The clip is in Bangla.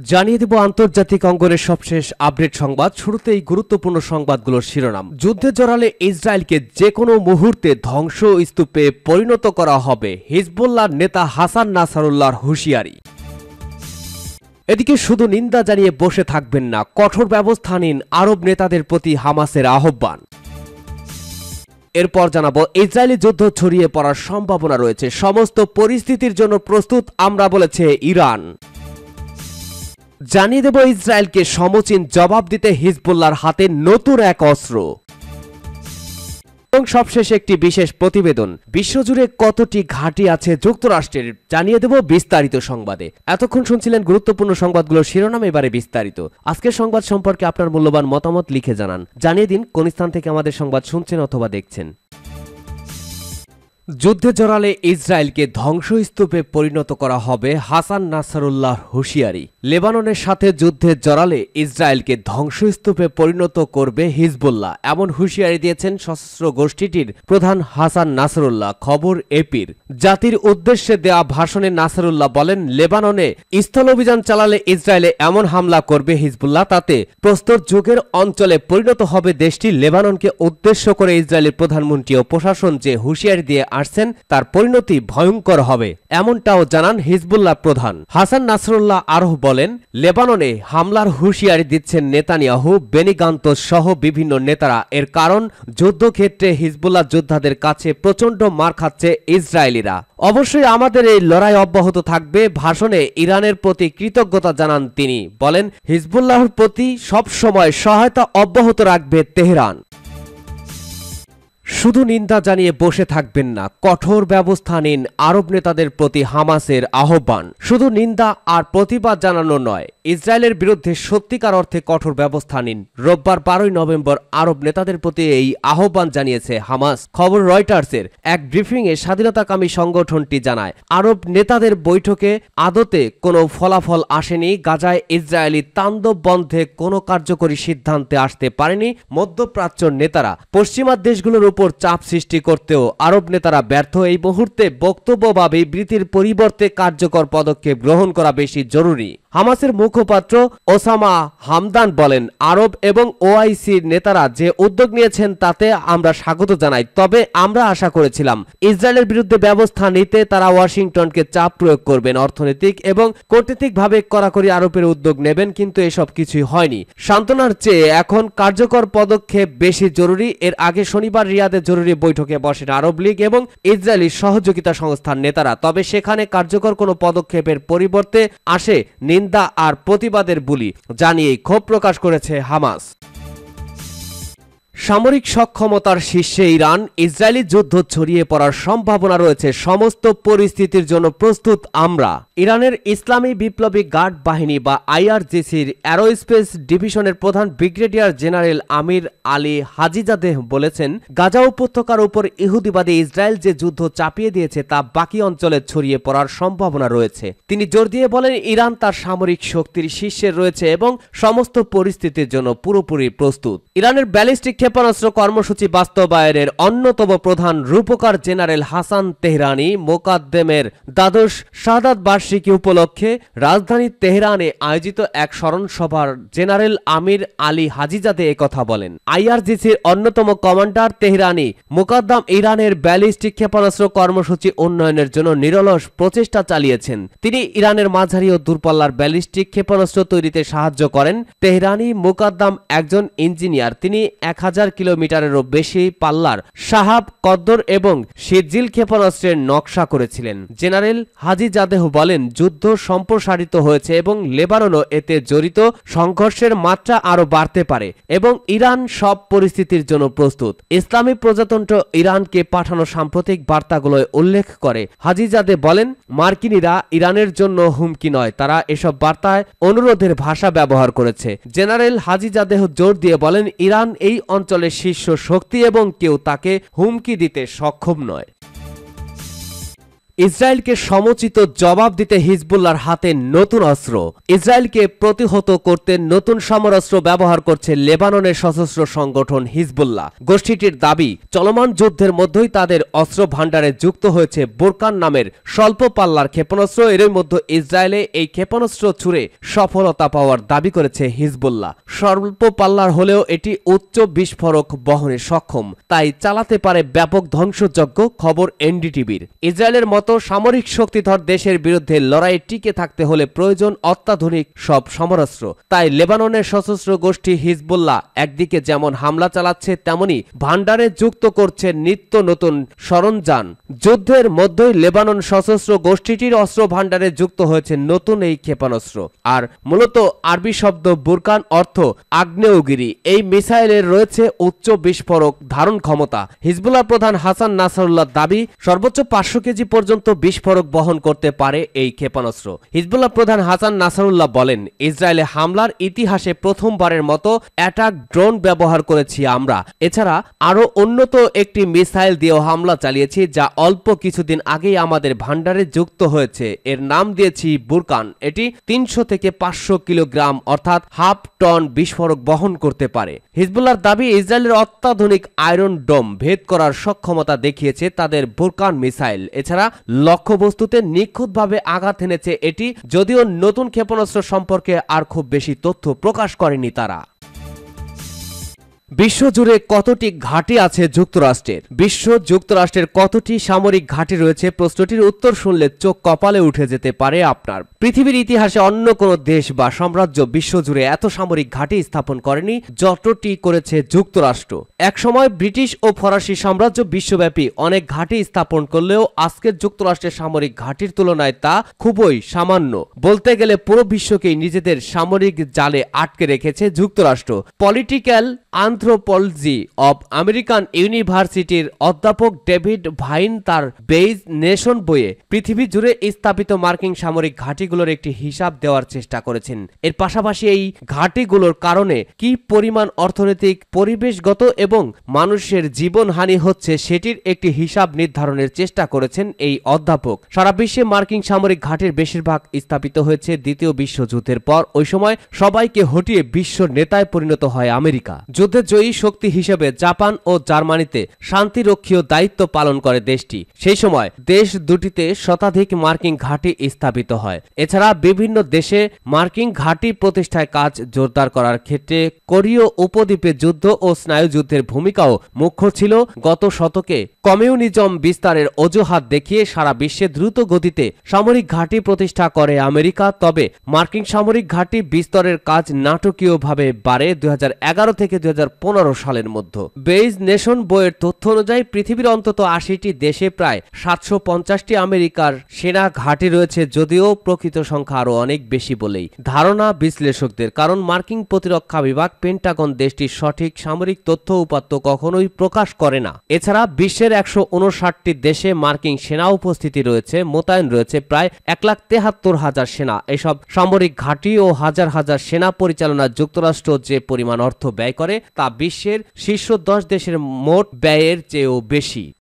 জানিয়ে দেব আন্তর্জাতিক অঙ্গনের সবশেষ আপডেট সংবাদ। শুরুতেই গুরুত্বপূর্ণ সংবাদগুলোর শিরোনাম। যুদ্ধে জড়ালে ইসরায়েলকে যে কোনো মুহূর্তে ধ্বংসস্তূপে পরিণত করা হবে, হিজবুল্লাহর নেতা হাসান নাসরুল্লাহর হুঁশিয়ারি। এদিকে শুধু নিন্দা জানিয়ে বসে থাকবেন না, কঠোর ব্যবস্থা নিন, আরব নেতাদের প্রতি হামাসের আহ্বান। এরপর জানাবো, ইসরায়েলি যুদ্ধ ছড়িয়ে পড়ার সম্ভাবনা রয়েছে, সমস্ত পরিস্থিতির জন্য প্রস্তুত আমরা, বলেছে ইরান। জানিয়ে দেব, ইসরায়েলকে সমুচীন জবাব দিতে হিজবুল্লাহর হাতে নতুন এক অস্ত্র। এবং সবশেষে একটি বিশেষ প্রতিবেদন, বিশ্বজুড়ে কতটি ঘাঁটি আছে যুক্তরাষ্ট্রের, জানিয়ে দেব বিস্তারিত সংবাদে। এতক্ষণ শুনছিলেন গুরুত্বপূর্ণ সংবাদগুলোর শিরোনাম, এবারে বিস্তারিত। আজকের সংবাদ সম্পর্কে আপনার মূল্যবান মতামত লিখে জানান। জানিয়ে দিন কোন স্থান থেকে আমাদের সংবাদ শুনছেন অথবা দেখছেন। যুদ্ধে জড়ালে ইসরায়েলকে ধ্বংসস্তূপে পরিণত করা হবে, হাসান নাসরুল্লাহর হুঁশিয়ারি। লেবাননের সাথে যুদ্ধে জড়ালে ইসরায়েলকে ধ্বংসস্তূপে পরিণত করবে হিজবুল্লাহ, এমন হুঁশিয়ারি দিয়েছেন সশস্ত্র গোষ্ঠীটির প্রধান হাসান নাসরুল্লাহ। খবর এপির। জাতির উদ্দেশ্যে দেয়া ভাষণে নাসরুল্লাহ বলেন, লেবাননে স্থল অভিযান চালালে ইসরায়েলে এমন হামলা করবে হিজবুল্লাহ, তাতে প্রস্তর যুগের অঞ্চলে পরিণত হবে দেশটি। লেবাননকে উদ্দেশ্য করে ইসরায়েলের প্রধানমন্ত্রী ও প্রশাসন যে হুঁশিয়ারি দিয়ে আসছেন তার পরিণতি ভয়ঙ্কর হবে, এমনটাও জানান হিজবুল্লাহ প্রধান হাসান নাসরুল্লাহ। আরও বলেন, লেবাননে হামলার হুঁশিয়ারি দিচ্ছেন নেতানিয়াহু, বেনি গান্তজ সহ বিভিন্ন নেতারা। এর কারণ, যুদ্ধক্ষেত্রে হিজবুল্লাহ যোদ্ধাদের কাছে প্রচণ্ড মার খাচ্ছে ইসরায়েলিরা। অবশ্যই আমাদের এই লড়াই অব্যাহত থাকবে। ভাষণে ইরানের প্রতি কৃতজ্ঞতা জানান তিনি, বলেন হিজবুল্লাহর প্রতি সবসময় সহায়তা অব্যাহত রাখবে তেহরান। শুধু নিন্দা জানিয়ে বসে থাকবেন না, কঠোর ব্যবস্থা নিন, আরব নেতাদের প্রতি হামাসের আহ্বান। শুধু নিন্দা আর প্রতিবাদ জানানো নয়, ইসরায়েলের বিরুদ্ধে সত্যিকার অর্থে কঠোর ব্যবস্থা নিন। রোববার 12 নভেম্বর আরব নেতাদের প্রতি এই আহ্বান জানিয়েছে হামাস। খবর রয়টার্সের। এক ব্রিফিংয়ে স্বাধীনতাকামী সংগঠনটি জানায়, আরব নেতাদের বৈঠকে আদতে কোনো ফলাফল আসেনি। গাজায় ইসরায়েলি তাণ্ডব বন্ধে কোনো কার্যকরী সিদ্ধান্তে আসতে পারেনি মধ্যপ্রাচ্যের নেতারা। পশ্চিমা দেশগুলোর উপর চাপ সৃষ্টি করতেও আরব নেতারা ব্যর্থ। এই মুহূর্তে বক্তব্য বা বিবৃতির পরিবর্তে কার্যকর পদক্ষেপ গ্রহণ করা বেশি জরুরি। হামাসের মুখপাত্র ওসামা হামদান বলেন, আরব এবং ওআইসির নেতারা যে উদ্যোগ নিয়েছেন তাতে আমরা স্বাগত জানাই, তবে আমরা আশা করেছিলাম ইসরায়েলের বিরুদ্ধে ব্যবস্থা নিতে তারা ওয়াশিংটনকে চাপ প্রয়োগ করবেন, অর্থনৈতিক এবং কূটনীতিকভাবে কড়াকড়ি আরোপের উদ্যোগ নেবেন, কিন্তু এসব কিছুই হয়নি। সান্ত্বনার চেয়ে এখন কার্যকর পদক্ষেপ বেশি জরুরি। এর আগে শনিবার রিয়াদে জরুরি বৈঠকে বসেন আরব লীগ এবং ইসরায়েলি সহযোগিতা সংস্থার নেতারা, তবে সেখানে কার্যকর কোনো পদক্ষেপের পরিবর্তে আসে নিন্দা আর প্রতিবাদের বুলি জানিয়ে ক্ষোভ প্রকাশ করেছে হামাস। সামরিক সক্ষমতার শীর্ষে ইরান, ইসরায়েলি যুদ্ধ ছড়িয়ে পড়ার সম্ভাবনা রয়েছে, সমস্ত পরিস্থিতির জন্য প্রস্তুত আমরা। ইরানের ইসলামী বিপ্লবী গার্ড বাহিনী বা আইআরজিসির অ্যারোস্পেস ডিভিশনের প্রধান brigadier general Amir Ali Hajizadeh বলেছেন, গাজা উপত্যকার উপর ইহুদিবাদী ইসরায়েল যে যুদ্ধ চাপিয়ে দিয়েছে তা বাকি অঞ্চলে ছড়িয়ে পড়ার সম্ভাবনা রয়েছে। তিনি জোর দিয়ে বলেন, ইরান তার সামরিক শক্তির শীর্ষে রয়েছে এবং সমস্ত পরিস্থিতির জন্য পুরোপুরি প্রস্তুত। ইরানের ব্যালিস্টিক ক্ষেপণাস্ত্র কর্মসূচি বাস্তবায়নের অন্যতম প্রধান রূপকার জেনারেল হাসান তেহরানি মোকাদ্দেমের দ্বাদশ শাহাদাত বার্ষিকী উপলক্ষে রাজধানী তেহরানে আয়োজিত এক স্মরণ সভার জেনারেল আমির আলী হাজিজাদে একথা বলেন। আইআরজিসির অন্যতম কমান্ডার তেহরানি মোকাদ্দাম ইরানের ব্যালিস্টিক ক্ষেপণাস্ত্র কর্মসূচি উন্নয়নের জন্য নিরলস প্রচেষ্টা চালিয়েছেন। তিনি ইরানের মাঝারি ও দূরপাল্লার ব্যালিস্টিক ক্ষেপণাস্ত্র তৈরিতে সাহায্য করেন। তেহরানি মোকাদ্দাম একজন ইঞ্জিনিয়ার। তিনি 1000 কিলোমিটারেরও বেশি পাল্লার শাহাব, কদ্দর এবং শিরজিল ক্ষেপণাস্ত্রের নকশা করেছিলেন। জেনারেল হাজিজাদেহ বলেন, যুদ্ধ সম্প্রসারিত হয়েছে এবং লেবাননও এতে জড়িত। সংঘর্ষের মাত্রা আরও বাড়তে পারে এবং ইরান সব পরিস্থিতির জন্য প্রস্তুত। ইসলামী প্রজাতন্ত্র ইরানকে পাঠানো সাম্প্রতিক বার্তাগুলোয় উল্লেখ করে হাজিজাদে বলেন, মার্কিনীরা ইরানের জন্য হুমকি নয়, তারা এসব বার্তায় অনুরোধের ভাষা ব্যবহার করেছে। জেনারেল হাজিজাদেহ জোর দিয়ে বলেন, ইরান এই অঞ্চলের শীর্ষ শক্তি এবং কেউ তাকে হুমকি দিতে সক্ষম নয়। ইসরায়েলকে সমুচিত জবাব দিতে হিজবুল্লাহর হাতে নতুন অস্ত্র। ইসরায়েলকে প্রতিহত করতে নতুন সমরাস্ত্র ব্যবহার করছে লেবাননের সশস্ত্র সংগঠন হিজবুল্লাহ। গোষ্ঠীটির দাবি, চলমান যুদ্ধের মধ্যেই তাদের অস্ত্র ভাণ্ডারে যুক্ত হয়েছে বোরকান নামের স্বল্প পাল্লার ক্ষেপণাস্ত্র। এরই মধ্যে ইসরায়েলে এই ক্ষেপণাস্ত্র ছুড়ে সফলতা পাওয়ার দাবি করেছে হিজবুল্লাহ। স্বল্প পাল্লার হলেও এটি উচ্চ বিস্ফোরক বহনে সক্ষম, তাই চালাতে পারে ব্যাপক ধ্বংসযজ্ঞ, খবর এনডিটিভির। ইসরায়েলের মতো সামরিক শক্তিধর দেশের বিরুদ্ধে লড়াইয়ে টিকে থাকতে হলে প্রয়োজন অত্যাধুনিক সব সমরাস্ত্র। তাই লেবাননের সশস্ত্র গোষ্ঠী হিজবুল্লাহ একদিকে যেমন হামলা চালাচ্ছে, তেমনি ভাণ্ডারে যুক্ত করছে নিত্য নতুন সরঞ্জাম। যুদ্ধের মধ্যেই লেবানন সশস্ত্র গোষ্ঠীটির অস্ত্র ভাণ্ডারে যুক্ত হয়েছে নতুন এই ক্ষেপণাস্ত্র। আর মূলত আরবি শব্দ বুরকান, অর্থ আগ্নেয়গিরি। এই মিসাইলের রয়েছে উচ্চ বিস্ফোরক ধারণ ক্ষমতা। হিজবুল্লাহ প্রধান হাসান নাসরুল্লাহর দাবি, সর্বোচ্চ 500 কেজি পর্যন্ত বিস্ফোরক বহন করতে পারে এই ক্ষেপণাস্ত্র। হিজবুল্লাহ প্রধান হাসান নাসরুল্লাহ বলেন, ইসরায়েলে হামলার ইতিহাসে প্রথমবারের মতো অ্যাটাক ড্রোন ব্যবহার করেছি আমরা। এছাড়া আরও উন্নত একটি মিসাইল দিয়েও হামলা চালিয়েছি, যা অল্প কিছুদিন আগেই আমাদের ভাণ্ডারে যুক্ত হয়েছে। এর নাম দিয়েছি বুরকান। এটি 300 থেকে 500 কিলোগ্রাম অর্থাৎ হাফ টন বিস্ফোরক বহন করতে পারে। হিজবুল্লাহর দাবি, ইসরায়েলের অত্যাধুনিক আয়রন ডোম ভেদ করার সক্ষমতা দেখিয়েছে তাদের বুরকান মিসাইল। এছাড়া লক্ষ্যবস্তুতে নিখুঁতভাবে আঘাত এনেছে এটি, যদিও নতুন ক্ষেপণাস্ত্র সম্পর্কে আর খুব বেশি তথ্য প্রকাশ করেনি তারা। বিশ্বজুড়ে কতটি ঘাঁটি আছে যুক্তরাষ্ট্রের? যুক্তরাষ্ট্রের কতটি সামরিক ঘাঁটি রয়েছে? প্রশ্নটির উত্তর শুনলে চোখ কপালে উঠে যেতে পারে আপনার। পৃথিবীর ইতিহাসে অন্য কোনো দেশ বা সাম্রাজ্য বিশ্বজুড়ে এত সামরিক ঘাঁটি স্থাপন করেনি যতটি করেছে যুক্তরাষ্ট্র। একসময় ব্রিটিশ ও ফরাসি সাম্রাজ্য বিশ্বব্যাপী অনেক ঘাঁটি স্থাপন করলেও আজকের যুক্তরাষ্ট্রের সামরিক ঘাঁটির তুলনায় তা খুবই সামান্য। বলতে গেলে পুরো বিশ্বকেই নিজেদের সামরিক জালে আটকে রেখেছে যুক্তরাষ্ট্র। পলিটিক্যাল অ্যানথ্রোপোলজি অব আমেরিকান ইউনিভার্সিটির অধ্যাপক ডেভিড ভাইন তার বেইজ নেশন বইয়ে পৃথিবী জুড়ে স্থাপিত মার্কিন সামরিক ঘাঁটিগুলোর একটি হিসাব দেওয়ার চেষ্টা করেছেন। এর পাশাপাশি এই ঘাঁটিগুলোর কারণে কি পরিমাণ অর্থনৈতিক, পরিবেশগত এবং মানুষের জীবনহানি হচ্ছে সেটির একটি হিসাব নির্ধারণের চেষ্টা করেছেন এই অধ্যাপক। সারা বিশ্বে মার্কিন সামরিক ঘাঁটির বেশিরভাগ স্থাপিত হয়েছে দ্বিতীয় বিশ্বযুদ্ধের পর। ওই সময় সবাইকে হটিয়ে বিশ্ব নেতায় পরিণত হয় আমেরিকা। যুদ্ধে জয়ী শক্তি হিসেবে জাপান ও জার্মানিতে শান্তিরক্ষীয় দায়িত্ব পালন করে দেশটি। সেই সময় দেশ দুটিতে শতাধিক মার্কিন ঘাঁটি স্থাপিত হয়। এছাড়া বিভিন্ন দেশে মার্কিন ঘাঁটি প্রতিষ্ঠায় কাজ জোরদার করার ক্ষেত্রে কোরীয় উপদ্বীপে যুদ্ধ ও স্নায়ুযুদ্ধের ভূমিকাও মুখ্য ছিল। গত শতকে কমিউনিজম বিস্তারের অজুহাত দেখিয়ে সারা বিশ্বে দ্রুত গতিতে সামরিক ঘাঁটি প্রতিষ্ঠা করে আমেরিকা। তবে মার্কিন সামরিক ঘাঁটি বিস্তারের কাজ নাটকীয়ভাবে বাড়ে 2011 থেকে 2015 সালের মধ্যে। বেইজ নেশন বইয়ের তথ্য অনুযায়ী পৃথিবীর অন্তত 80টি দেশে প্রায় 750টি আমেরিকার সেনা ঘাঁটি রয়েছে, যদিও প্রকৃত সংখ্যা আরো অনেক বেশি বলেই ধারণা বিশ্লেষকদের। কারণ মার্কিন প্রতিরক্ষা বিভাগ, পেন্টাগন দেশটির সঠিক সামরিক তথ্য উপাত্ত কখনোই প্রকাশ করে না। এছাড়া বিশ্বের 159টি দেশে মার্কিন সেনা উপস্থিতি রয়েছে, মোতায়েন রয়েছে প্রায় 1,73,000 সেনা। এসব সামরিক ঘাঁটি ও হাজার হাজার সেনা পরিচালনায় যুক্তরাষ্ট্র যে পরিমাণ অর্থ ব্যয় করে তা বিশ্বের শীর্ষ 10 দেশের মোট ব্যয়ের চেয়েও বেশি।